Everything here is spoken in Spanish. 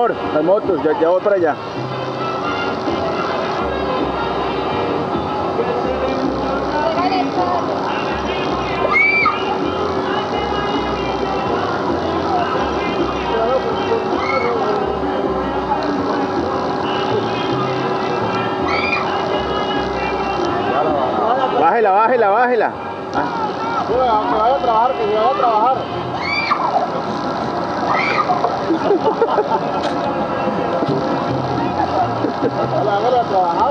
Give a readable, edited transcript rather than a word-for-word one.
favor, las motos, ya voy para allá. Bájela, bájela, bájela. Que vaya a trabajar, que se vaya a trabajar. A trabajar.